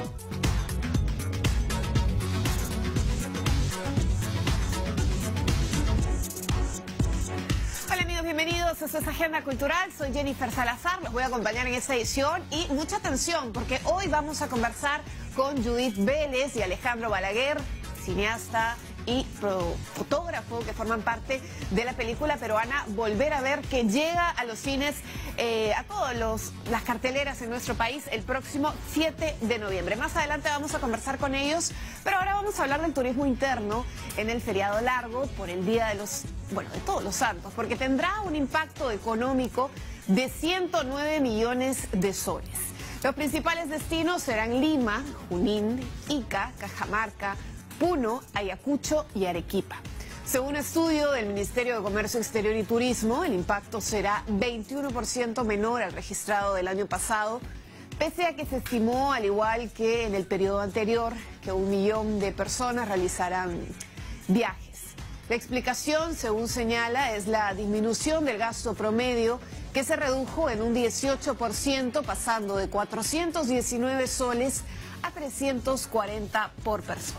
Hola amigos, bienvenidos a su Agenda Cultural. Soy Jennifer Salazar, los voy a acompañar en esta edición y mucha atención porque hoy vamos a conversar con Judith Vélez y Alejandro Balaguer, cineasta y fotógrafo que forman parte de la película peruana Volver a Ver, que llega a los cines, a todas las carteleras en nuestro país el próximo 7 de noviembre. Más adelante vamos a conversar con ellos, pero ahora vamos a hablar del turismo interno en el feriado largo por el Día de de Todos los Santos, porque tendrá un impacto económico de 109 millones de soles. Los principales destinos serán Lima, Junín, Ica, Cajamarca, Puno, Ayacucho y Arequipa. Según un estudio del Ministerio de Comercio Exterior y Turismo, el impacto será 21% menor al registrado del año pasado, pese a que se estimó, al igual que en el periodo anterior, que 1 millón de personas realizarán viajes. La explicación, según señala, es la disminución del gasto promedio, que se redujo en un 18%, pasando de 419 soles a 340 por persona.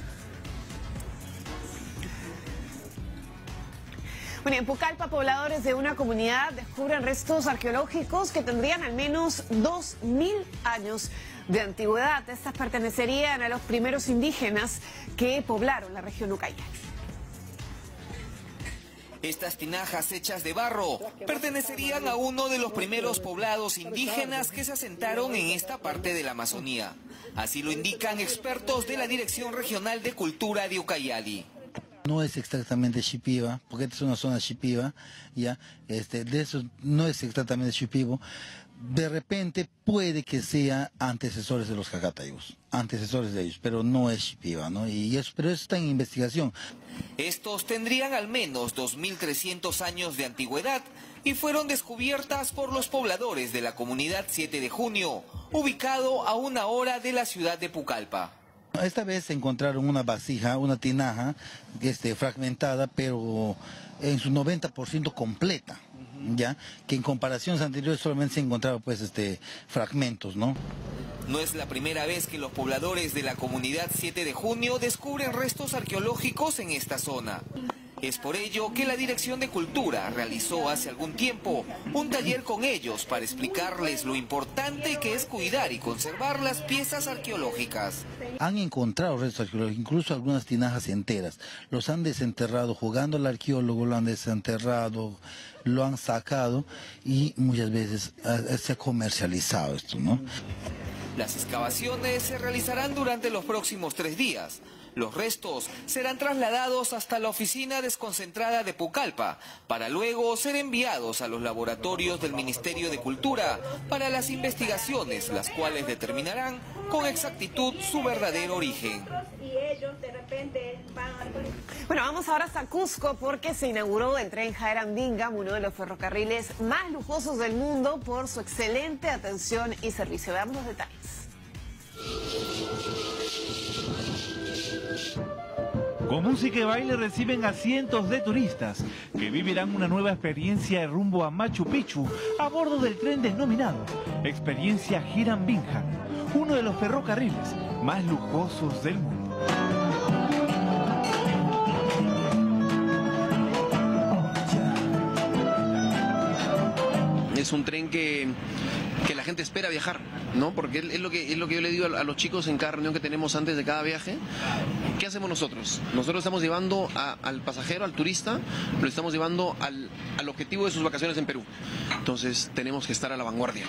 Bueno, en Pucallpa, pobladores de una comunidad descubren restos arqueológicos que tendrían al menos 2000 años de antigüedad. Estas pertenecerían a los primeros indígenas que poblaron la región Ucayali. Estas tinajas hechas de barro pertenecerían a uno de los primeros poblados indígenas que se asentaron en esta parte de la Amazonía. Así lo indican expertos de la Dirección Regional de Cultura de Ucayali. No es exactamente Shipibo, porque esta es una zona Shipibo, ya, de eso no es exactamente Shipibo. De repente puede que sea antecesores de los Cacatayos, antecesores de ellos, pero no es Shipibo, ¿no? Pero eso está en investigación. Estos tendrían al menos 2300 años de antigüedad y fueron descubiertas por los pobladores de la comunidad 7 de Junio, ubicado a 1 hora de la ciudad de Pucallpa. Esta vez encontraron una vasija, una tinaja fragmentada, pero en su 90% completa, ya, que en comparaciones anteriores solamente se encontraron fragmentos, ¿no? No es la primera vez que los pobladores de la comunidad 7 de Junio descubren restos arqueológicos en esta zona. Es por ello que la Dirección de Cultura realizó hace algún tiempo un taller con ellos para explicarles lo importante que es cuidar y conservar las piezas arqueológicas. Han encontrado restos arqueológicos, incluso algunas tinajas enteras. Los han desenterrado, jugando al arqueólogo, lo han desenterrado, lo han sacado y muchas veces se ha comercializado esto, ¿no? Las excavaciones se realizarán durante los próximos 3 días. Los restos serán trasladados hasta la oficina desconcentrada de Pucallpa, para luego ser enviados a los laboratorios del Ministerio de Cultura para las investigaciones, las cuales determinarán con exactitud su verdadero origen. Bueno, vamos ahora hasta Cusco porque se inauguró el tren Jaerambingam, uno de los ferrocarriles más lujosos del mundo por su excelente atención y servicio. Veamos los detalles. Con música y baile reciben a cientos de turistas que vivirán una nueva experiencia de rumbo a Machu Picchu a bordo del tren denominado Experiencia Jaerambingam, uno de los ferrocarriles más lujosos del mundo. Es un tren que la gente espera viajar, ¿no? Porque es lo que yo le digo a los chicos en cada reunión que tenemos antes de cada viaje. ¿Qué hacemos nosotros? Nosotros estamos llevando al pasajero, al turista, lo estamos llevando al objetivo de sus vacaciones en Perú. Entonces tenemos que estar a la vanguardia.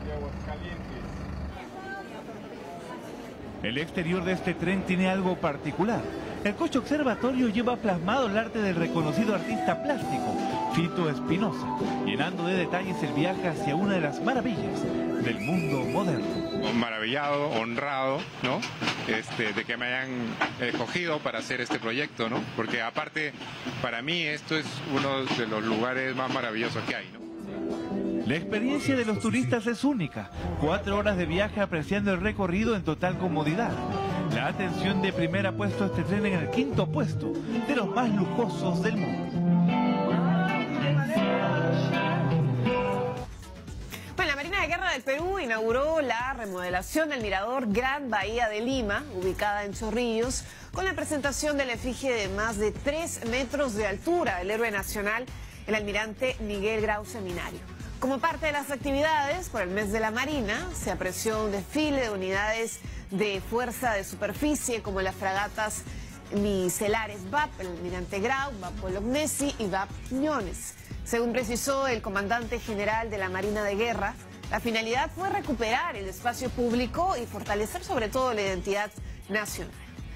El exterior de este tren tiene algo particular. El coche observatorio lleva plasmado el arte del reconocido artista plástico, Fito Espinosa, llenando de detalles el viaje hacia una de las maravillas del mundo moderno. Maravillado, honrado, ¿no? De que me hayan escogido para hacer este proyecto, ¿no? Porque aparte, para mí esto es uno de los lugares más maravillosos que hay, ¿no? La experiencia de los turistas es única. 4 horas de viaje apreciando el recorrido en total comodidad. La atención de primera ha puesto este tren en el 5º puesto de los más lujosos del mundo. Bueno, la Marina de Guerra de de Perú inauguró la remodelación del mirador Gran Bahía de Lima, ubicada en Chorrillos, con la presentación de la efigie de más de 3 metros de altura del héroe nacional, el almirante Miguel Grau Seminario. Como parte de las actividades por el mes de la Marina, se apreció un desfile de unidades de fuerza de superficie como las fragatas miscelares VAP, el almirante Grau, VAP Bolognesi y VAP Quiñones. Según precisó el comandante general de la Marina de Guerra, la finalidad fue recuperar el espacio público y fortalecer sobre todo la identidad nacional.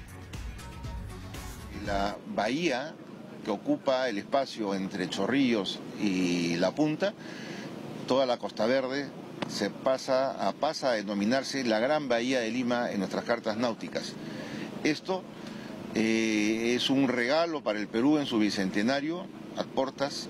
La bahía que ocupa el espacio entre Chorrillos y La Punta, toda la Costa Verde, pasa a denominarse la Gran Bahía de Lima en nuestras cartas náuticas. Esto es un regalo para el Perú en su bicentenario, a portas,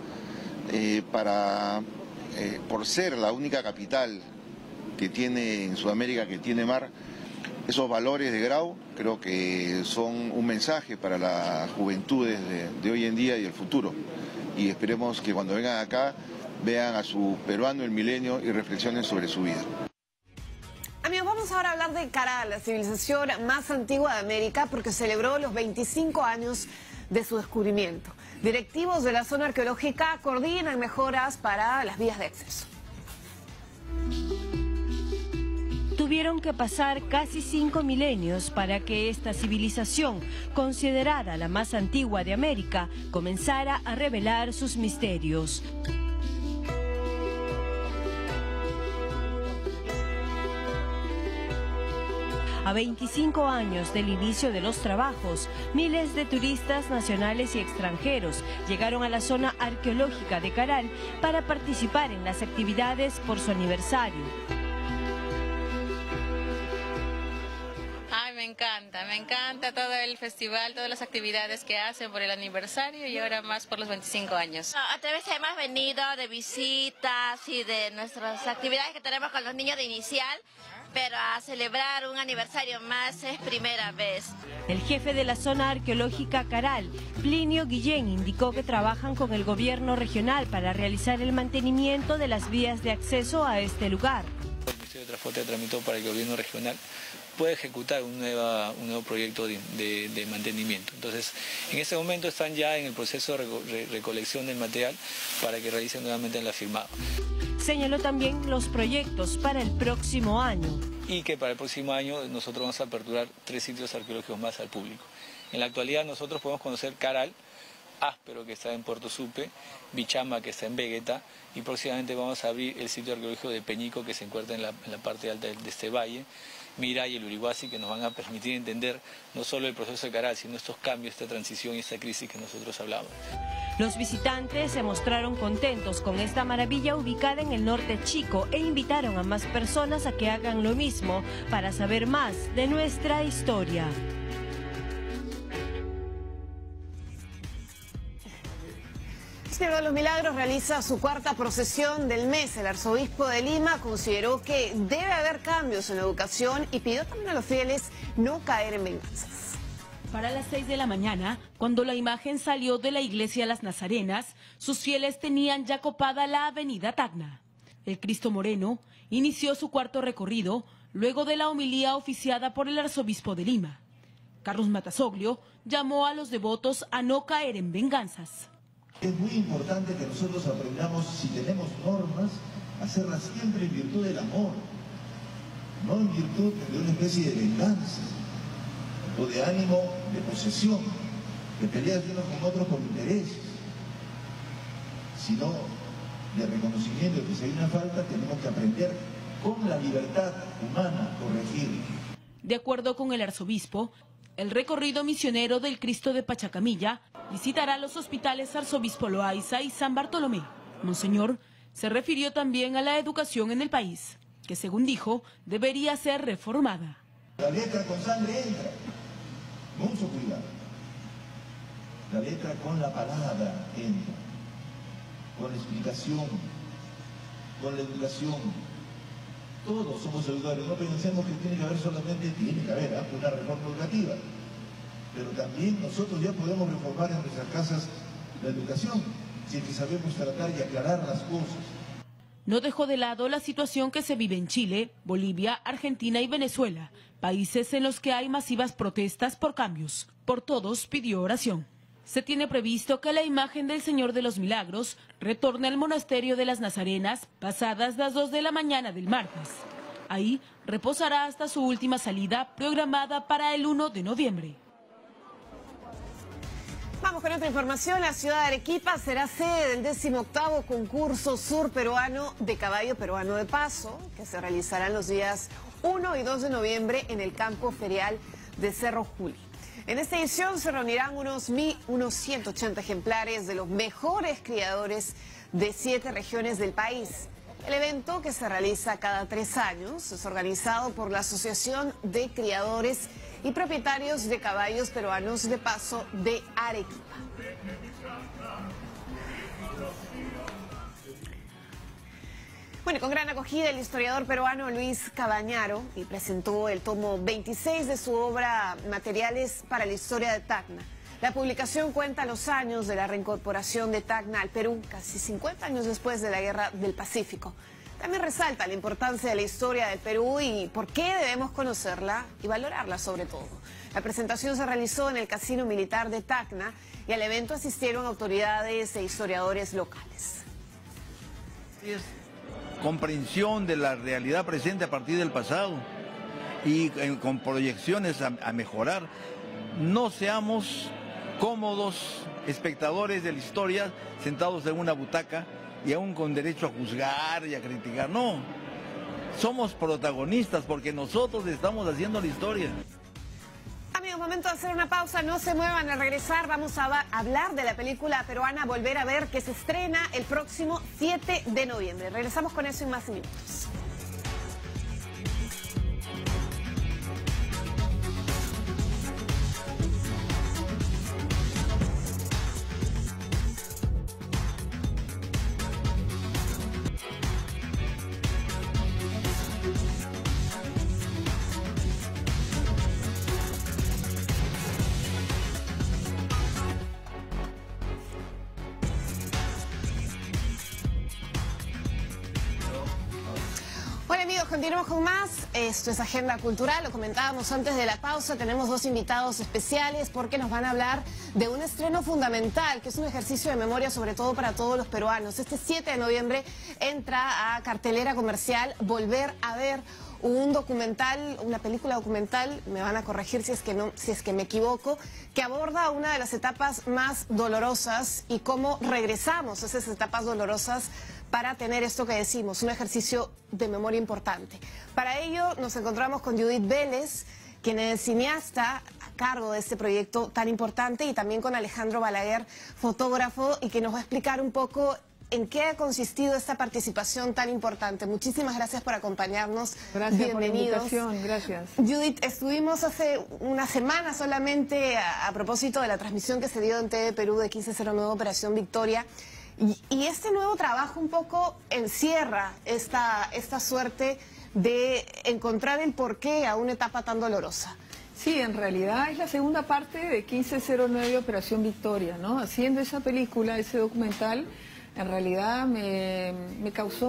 por ser la única capital que tiene en Sudamérica que tiene mar. Esos valores de Grau creo que son un mensaje para las juventudes de hoy en día y el futuro. Y esperemos que cuando vengan acá vean a su peruano el milenio y reflexionen sobre su vida. Amigos, vamos ahora a hablar de Caral, la civilización más antigua de América, porque celebró los 25 años de su descubrimiento. Directivos de la zona arqueológica coordinan mejoras para las vías de acceso. Tuvieron que pasar casi 5 milenios para que esta civilización, considerada la más antigua de América, comenzara a revelar sus misterios. A 25 años del inicio de los trabajos, miles de turistas nacionales y extranjeros llegaron a la zona arqueológica de Caral para participar en las actividades por su aniversario. Ay, me encanta todo el festival, todas las actividades que hacen por el aniversario y ahora más por los 25 años. A través hemos venido de visitas y de nuestras actividades que tenemos con los niños de inicial, pero a celebrar un aniversario más es primera vez. El jefe de la zona arqueológica Caral, Plinio Guillén, indicó que trabajan con el gobierno regional para realizar el mantenimiento de las vías de acceso a este lugar. El Ministerio de Transporte tramitó para el gobierno regional puede ejecutar un nuevo proyecto de mantenimiento. Entonces, en este momento están ya en el proceso de recolección del material para que realicen nuevamente el afirmado. Señaló también los proyectos para el próximo año. Y que para el próximo año nosotros vamos a aperturar 3 sitios arqueológicos más al público. En la actualidad nosotros podemos conocer Caral, Áspero, que está en Puerto Supe, Bichama, que está en Vegeta, y próximamente vamos a abrir el sitio arqueológico de Peñico, que se encuentra en la parte alta de este valle, Mira y el Urihuasi, que nos van a permitir entender no solo el proceso de Caral, sino estos cambios, esta transición y esta crisis que nosotros hablamos. Los visitantes se mostraron contentos con esta maravilla ubicada en el norte chico e invitaron a más personas a que hagan lo mismo para saber más de nuestra historia. El Señor de los Milagros realiza su 4ª procesión del mes. El arzobispo de Lima consideró que debe haber cambios en la educación y pidió también a los fieles no caer en venganzas. Para las 6 de la mañana, cuando la imagen salió de la iglesia Las Nazarenas, sus fieles tenían ya copada la avenida Tacna. El Cristo Moreno inició su 4º recorrido luego de la homilía oficiada por el arzobispo de Lima. Carlos Matasoglio llamó a los devotos a no caer en venganzas. Es muy importante que nosotros aprendamos, si tenemos normas, hacerlas siempre en virtud del amor, no en virtud de una especie de venganza o de ánimo de posesión, de peleas de unos con otros por intereses, sino de reconocimiento de que si hay una falta tenemos que aprender con la libertad humana a corregir. De acuerdo con el arzobispo, el recorrido misionero del Cristo de Pachacamilla visitará los hospitales Arzobispo Loaiza y San Bartolomé. Monseñor se refirió también a la educación en el país, que según dijo, debería ser reformada. La letra con sangre entra, mucho cuidado. La letra con la palabra entra, con la explicación, con la educación. Todos somos educadores, no pensemos que tiene que haber solamente, tiene que haber una reforma educativa, pero también nosotros ya podemos reformar en nuestras casas la educación, si es que sabemos tratar y aclarar las cosas. no dejó de lado la situación que se vive en Chile, Bolivia, Argentina y Venezuela, países en los que hay masivas protestas por cambios. Por todos pidió oración. Se tiene previsto que la imagen del Señor de los Milagros retorne al monasterio de las Nazarenas pasadas las 2 de la mañana del martes. Ahí reposará hasta su última salida programada para el 1 de noviembre. Vamos con otra información. La ciudad de Arequipa será sede del 18º concurso surperuano de caballo peruano de paso, que se realizará en los días 1 y 2 de noviembre en el campo ferial de Cerro Juli. En esta edición se reunirán unos 180 ejemplares de los mejores criadores de 7 regiones del país. El evento, que se realiza cada 3 años, es organizado por la Asociación de Criadores y Propietarios de Caballos Peruanos de Paso de Arequipa. Bueno, con gran acogida, el historiador peruano Luis Cabañaro y presentó el tomo 26 de su obra Materiales para la Historia de Tacna. La publicación cuenta los años de la reincorporación de Tacna al Perú, casi 50 años después de la Guerra del Pacífico. También resalta la importancia de la historia del Perú y por qué debemos conocerla y valorarla sobre todo. La presentación se realizó en el Casino Militar de Tacna y al evento asistieron autoridades e historiadores locales. Comprensión de la realidad presente a partir del pasado y con proyecciones a mejorar. No seamos cómodos espectadores de la historia sentados en una butaca y aún con derecho a juzgar y a criticar. No, somos protagonistas porque nosotros estamos haciendo la historia. Amigos, momento de hacer una pausa, no se muevan. Al regresar vamos a hablar de la película peruana Volver a Ver, que se estrena el próximo 7 de noviembre. Regresamos con eso en más minutos. Hola amigos, continuamos con más. Esto es Agenda Cultural, lo comentábamos antes de la pausa. Tenemos 2 invitados especiales porque nos van a hablar de un estreno fundamental, que es un ejercicio de memoria sobre todo para todos los peruanos. Este 7 de noviembre entra a cartelera comercial Volver a Ver, un documental, una película documental, me van a corregir si es que me equivoco, que aborda una de las etapas más dolorosas y cómo regresamos a esas etapas dolorosas para tener esto que decimos, un ejercicio de memoria importante. Para ello nos encontramos con Judith Vélez, quien es cineasta a cargo de este proyecto tan importante, y también con Alejandro Balaguer, fotógrafo, y que nos va a explicar un poco en qué ha consistido esta participación tan importante. Muchísimas gracias por acompañarnos. Gracias por la Bienvenidos. invitación, gracias. Judith, estuvimos hace una semana solamente a propósito de la transmisión que se dio en TV Perú de 1509 Operación Victoria. Y este nuevo trabajo un poco encierra esta suerte de encontrar el porqué a una etapa tan dolorosa. Sí, en realidad es la segunda parte de 1509 Operación Victoria, ¿no? Haciendo esa película, ese documental, en realidad me causó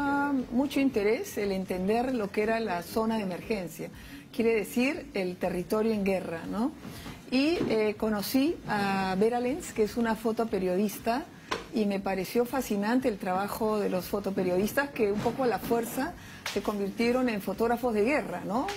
mucho interés el entender lo que era la zona de emergencia. Quiere decir el territorio en guerra, ¿no? Y conocí a Vera Lenz, que es una fotoperiodista, y me pareció fascinante el trabajo de los fotoperiodistas, que un poco a la fuerza se convirtieron en fotógrafos de guerra, ¿no?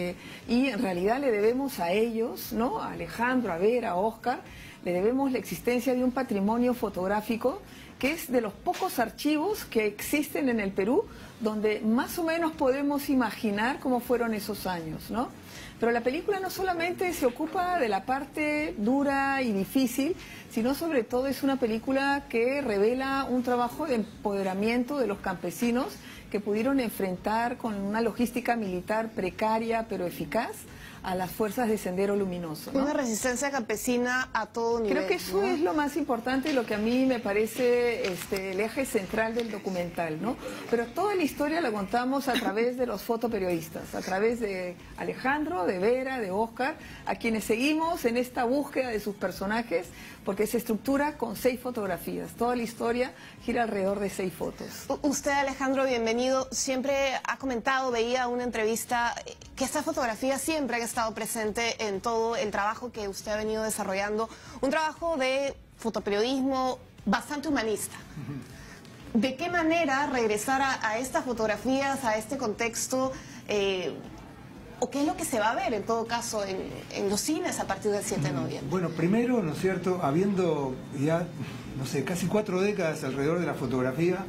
Y en realidad le debemos a ellos, ¿no? A Alejandro, a Vera, a Óscar, le debemos la existencia de un patrimonio fotográfico que es de los pocos archivos que existen en el Perú, donde más o menos podemos imaginar cómo fueron esos años, ¿no? Pero la película no solamente se ocupa de la parte dura y difícil, sino sobre todo es una película que revela un trabajo de empoderamiento de los campesinos que pudieron enfrentar con una logística militar precaria pero eficaz a las fuerzas de Sendero Luminoso, ¿no? Una resistencia campesina a todo nivel. Creo que eso, ¿no?, es lo más importante y lo que a mí me parece el eje central del documental, ¿no? Pero toda la historia la contamos a través de los fotoperiodistas, a través de Alejandro, de Vera, de Oscar, a quienes seguimos en esta búsqueda de sus personajes, porque se estructura con 6 fotografías. Toda la historia gira alrededor de 6 fotos. Usted, Alejandro, bienvenido. Siempre ha comentado, veía una entrevista, que estas fotografías siempre han estado presentes en todo el trabajo que usted ha venido desarrollando. Un trabajo de fotoperiodismo bastante humanista. ¿De qué manera regresar a estas fotografías, a este contexto? ¿O qué es lo que se va a ver, en todo caso, en los cines a partir del 7 de noviembre? Bueno, primero, ¿no es cierto?, habiendo ya, no sé, casi 4 décadas alrededor de la fotografía,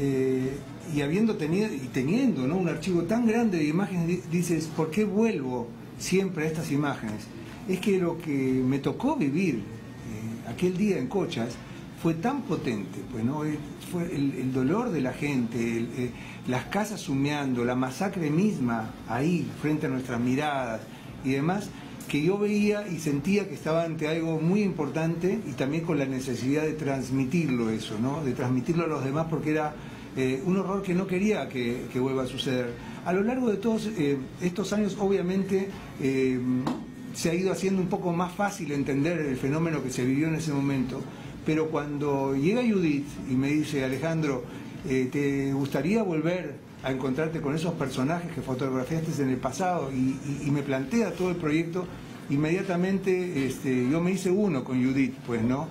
y habiendo teniendo, ¿no?, un archivo tan grande de imágenes, dices, ¿por qué vuelvo siempre a estas imágenes? Es que lo que me tocó vivir aquel día en Cochas fue tan potente, pues, ¿no? Fue el dolor de la gente, las casas humeando, la masacre misma ahí frente a nuestras miradas y demás, que yo veía y sentía que estaba ante algo muy importante y también con la necesidad de transmitirlo eso, ¿no?, de transmitirlo a los demás, porque era un horror que no quería que vuelva a suceder. A lo largo de todos estos años, obviamente, se ha ido haciendo un poco más fácil entender el fenómeno que se vivió en ese momento, pero cuando llega Judith y me dice, Alejandro, ¿te gustaría volver a encontrarte con esos personajes que fotografiaste en el pasado? Y me plantea todo el proyecto, inmediatamente yo me hice uno con Judith, pues, ¿no?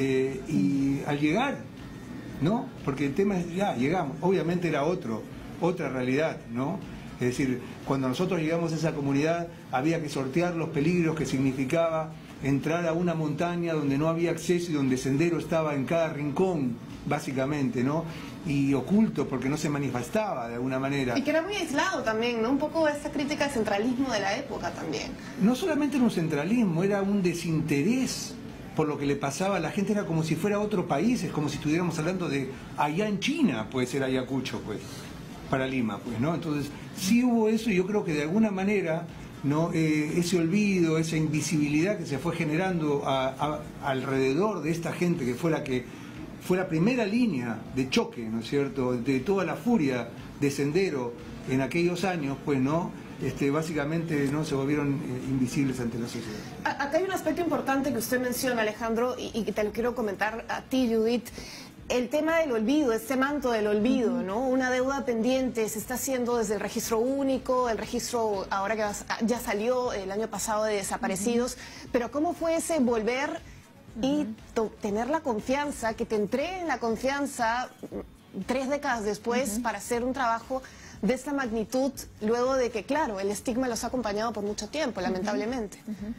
Y al llegar, ¿no? Porque el tema es, ya llegamos, obviamente era otra realidad, ¿no? Es decir, cuando nosotros llegamos a esa comunidad había que sortear los peligros que significaba entrar a una montaña donde no había acceso y donde Sendero estaba en cada rincón, básicamente, ¿no? Y oculto porque no se manifestaba de alguna manera. Y que era muy aislado también, ¿no? Un poco esta crítica al centralismo de la época también. No solamente era un centralismo, era un desinterés por lo que le pasaba a la gente, era como si fuera otro país, es como si estuviéramos hablando de allá en China, puede ser Ayacucho, pues, para Lima, pues, ¿no? Entonces, sí hubo eso y yo creo que de alguna manera, ¿no?, ese olvido, esa invisibilidad que se fue generando alrededor de esta gente que fue la primera línea de choque, ¿no es cierto?, de toda la furia de Sendero en aquellos años, pues, ¿no?, básicamente no se volvieron invisibles ante la sociedad. Acá hay un aspecto importante que usted menciona, Alejandro, y que te lo quiero comentar a ti, Judith. El tema del olvido, este manto del olvido, ¿no? Una deuda pendiente se está haciendo desde el registro único, el registro ahora que ya salió el año pasado de desaparecidos, pero ¿cómo fue ese volver y tener la confianza, que te entreguen la confianza 3 décadas después para hacer un trabajo de esta magnitud, luego de que, claro, el estigma los ha acompañado por mucho tiempo, lamentablemente?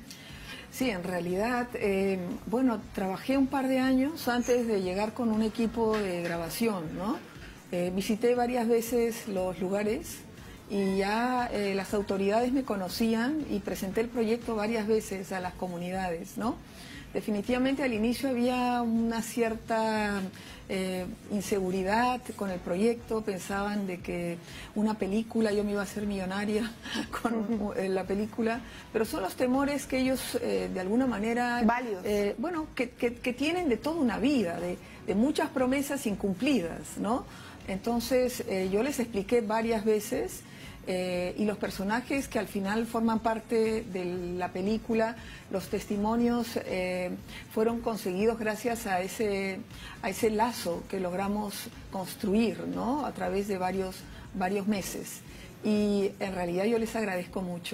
Sí, en realidad, bueno, trabajé un par de años antes de llegar con un equipo de grabación, ¿no? Visité varias veces los lugares y ya las autoridades me conocían y presenté el proyecto varias veces a las comunidades, ¿no? Definitivamente al inicio había una cierta inseguridad con el proyecto, pensaban de que una película, yo me iba a hacer millonaria con la película, pero son los temores que ellos de alguna manera, válidos, bueno, que tienen de toda una vida, de muchas promesas incumplidas, ¿no? Entonces yo les expliqué varias veces. Y los personajes que al final forman parte de la película, los testimonios fueron conseguidos gracias a ese lazo que logramos construir, ¿no?, a través de varios meses. Y en realidad yo les agradezco mucho,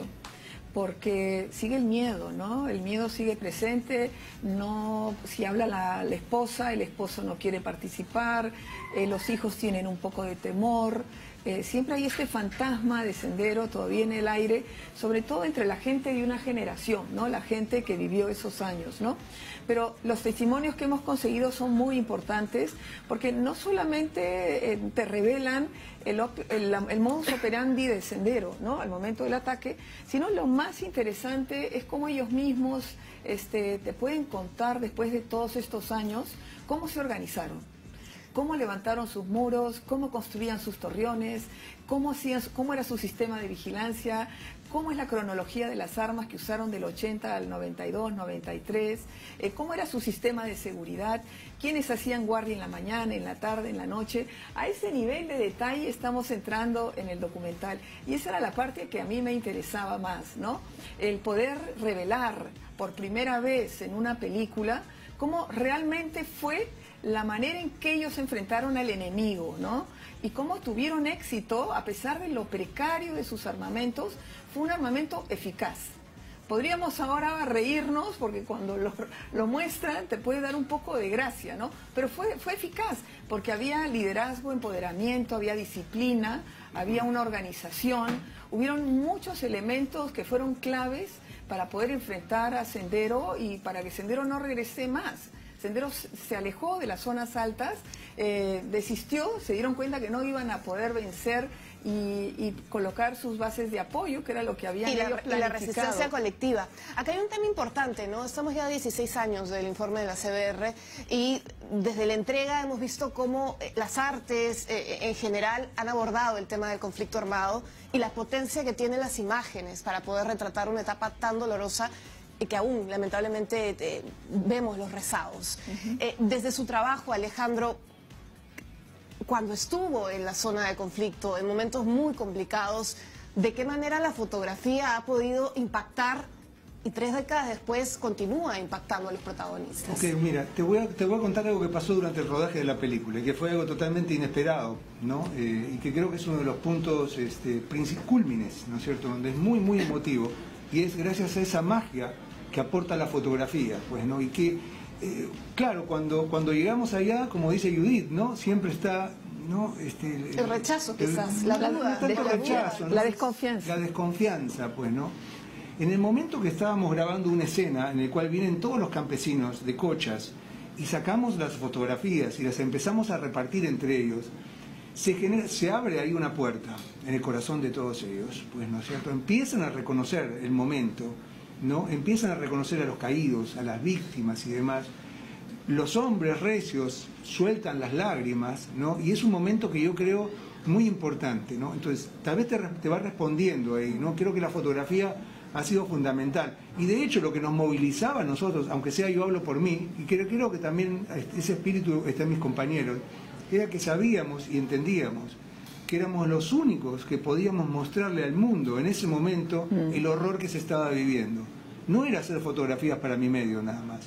porque sigue el miedo, ¿no? El miedo sigue presente, no, si habla la esposa, el esposo no quiere participar, los hijos tienen un poco de temor. Siempre hay este fantasma de Sendero todavía en el aire, sobre todo entre la gente de una generación, ¿no?, la gente que vivió esos años, ¿no? Pero los testimonios que hemos conseguido son muy importantes porque no solamente te revelan el modus operandi de Sendero, ¿no?, al momento del ataque, sino lo más interesante es cómo ellos mismos te pueden contar después de todos estos años cómo se organizaron, cómo levantaron sus muros, cómo construían sus torreones, cómo era su sistema de vigilancia, cómo es la cronología de las armas que usaron del 80 al 92, 93, cómo era su sistema de seguridad, quiénes hacían guardia en la mañana, en la tarde, en la noche. A ese nivel de detalle estamos entrando en el documental. Y esa era la parte que a mí me interesaba más, ¿no? El poder revelar por primera vez en una película cómo realmente fue la manera en que ellos enfrentaron al enemigo, ¿no? Y cómo tuvieron éxito a pesar de lo precario de sus armamentos. Fue un armamento eficaz. Podríamos ahora reírnos porque cuando lo muestran te puede dar un poco de gracia, ¿no? Pero fue eficaz porque había liderazgo, empoderamiento, había disciplina, había una organización, hubieron muchos elementos que fueron claves para poder enfrentar a Sendero y para que Sendero no regrese más. Sendero se alejó de las zonas altas, desistió, se dieron cuenta que no iban a poder vencer y colocar sus bases de apoyo, que era lo que habían ellos planificado. Y la resistencia colectiva. Acá hay un tema importante, ¿no? Estamos ya a 16 años del informe de la CBR y desde la entrega hemos visto cómo las artes en general han abordado el tema del conflicto armado y la potencia que tienen las imágenes para poder retratar una etapa tan dolorosa y que aún, lamentablemente, vemos los rezagos. Desde su trabajo, Alejandro, cuando estuvo en la zona de conflicto, en momentos muy complicados, ¿de qué manera la fotografía ha podido impactar y 3 décadas después continúa impactando a los protagonistas? Ok, mira, te voy a contar algo que pasó durante el rodaje de la película, y que fue algo totalmente inesperado, ¿no? Y que creo que es uno de los puntos cúlmines, ¿no es cierto?, donde es muy, muy emotivo, y es gracias a esa magia que aporta la fotografía, pues, ¿no? Y que, claro, cuando llegamos allá, como dice Judith, ¿no? Siempre está, ¿no? El rechazo, quizás, la duda, ¿no? La desconfianza. La desconfianza, pues, ¿no? En el momento que estábamos grabando una escena en el cual vienen todos los campesinos de Cochas y sacamos las fotografías y las empezamos a repartir entre ellos, se abre ahí una puerta en el corazón de todos ellos, pues, ¿no es cierto? Empiezan a reconocer el momento, ¿no? Empiezan a reconocer a los caídos, a las víctimas y demás. Los hombres recios sueltan las lágrimas, ¿no? Y es un momento que yo creo muy importante, ¿no? Entonces, tal vez te va respondiendo ahí, ¿no? Creo que la fotografía ha sido fundamental. Y de hecho lo que nos movilizaba a nosotros, aunque sea yo hablo por mí, y creo que también ese espíritu está en mis compañeros, era que sabíamos y entendíamos que éramos los únicos que podíamos mostrarle al mundo en ese momento el horror que se estaba viviendo. No era hacer fotografías para mi medio nada más.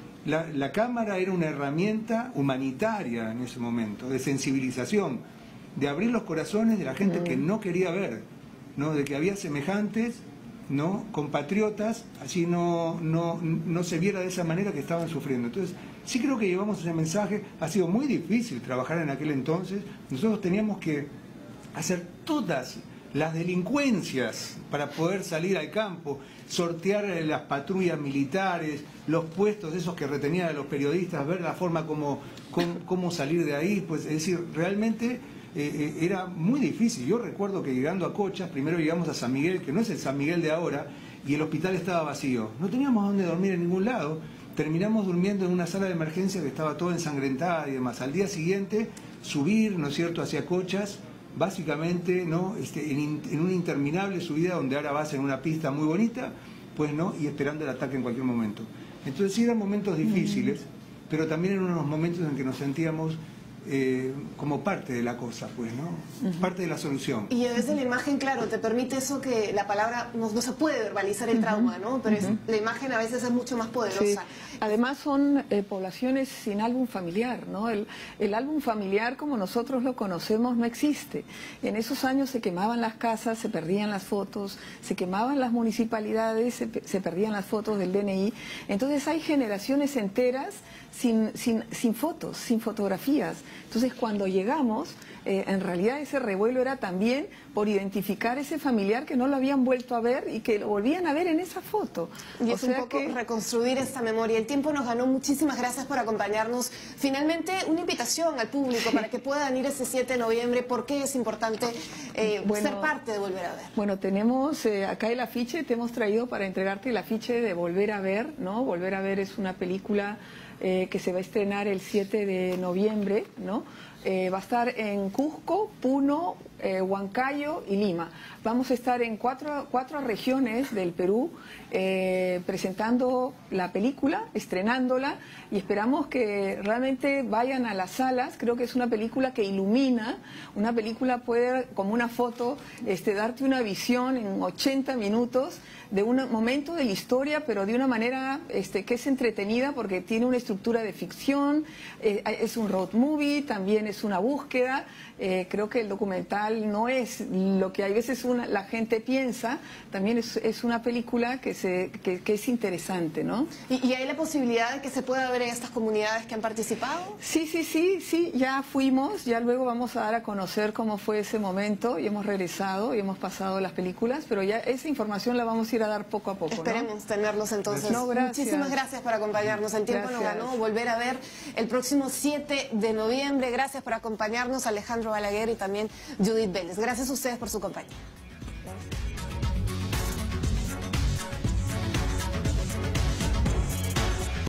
La cámara era una herramienta humanitaria en ese momento, de sensibilización, de abrir los corazones de la gente que no quería ver, ¿no? De que había semejantes, ¿no? Compatriotas, así no se viera de esa manera que estaban sufriendo. Entonces, sí creo que llevamos ese mensaje. Ha sido muy difícil trabajar en aquel entonces. Nosotros teníamos que hacer todas las delincuencias para poder salir al campo, sortear las patrullas militares, los puestos esos que retenían a los periodistas, ver la forma cómo salir de ahí. Pues, es decir, realmente era muy difícil. Yo recuerdo que llegando a Cochas, primero llegamos a San Miguel, que no es el San Miguel de ahora, y el hospital estaba vacío. No teníamos dónde dormir en ningún lado. Terminamos durmiendo en una sala de emergencia que estaba toda ensangrentada y demás. Al día siguiente, subir, ¿no es cierto?, hacia Cochas, básicamente, ¿no? En una interminable subida donde ahora vas en una pista muy bonita, pues, ¿no?, y esperando el ataque en cualquier momento. Entonces sí eran momentos difíciles, pero también eran unos momentos en que nos sentíamos como parte de la cosa, pues, ¿no? Parte de la solución. Y desde la imagen, claro, te permite eso que la palabra no se puede verbalizar el trauma, ¿no? Pero la imagen a veces es mucho más poderosa. Sí. Además son poblaciones sin álbum familiar, ¿no? El álbum familiar como nosotros lo conocemos no existe. En esos años se quemaban las casas, se perdían las fotos, se quemaban las municipalidades, se perdían las fotos del DNI. Entonces hay generaciones enteras sin fotos, sin fotografías. Entonces cuando llegamos, en realidad ese revuelo era también por identificar ese familiar que no lo habían vuelto a ver y que lo volvían a ver en esa foto. Y es un poco reconstruir esta memoria. El tiempo nos ganó. Muchísimas gracias por acompañarnos. Finalmente, una invitación al público para que puedan ir ese 7 de noviembre. ¿Por qué es importante ser parte de Volver a Ver? Bueno, tenemos acá el afiche, te hemos traído para entregarte el afiche de Volver a Ver, ¿no? Volver a Ver es una película que se va a estrenar el 7 de noviembre, ¿no? Va a estar en Cusco, Puno, Huancayo y Lima. Vamos a estar en cuatro regiones del Perú presentando la película, estrenándola, y esperamos que realmente vayan a las salas. Creo que es una película que ilumina, una película puede, como una foto, darte una visión en 80 minutos de un momento de la historia, pero de una manera que es entretenida porque tiene una estructura de ficción, es un road movie, también es una búsqueda. Creo que el documental no es lo que a veces la gente piensa, también es una película que es interesante, ¿no? ¿Y hay la posibilidad de que se pueda ver en estas comunidades que han participado? Sí, ya fuimos, ya luego vamos a dar a conocer cómo fue ese momento, y hemos regresado y hemos pasado las películas, pero ya esa información la vamos a ir a dar poco a poco. Esperemos tenerlos entonces. No, gracias. Muchísimas gracias por acompañarnos. El tiempo nos ganó. Volver a ver el próximo 7 de noviembre. Gracias por acompañarnos, Alejandro Balaguer y también Judith Vélez. Gracias a ustedes por su compañía.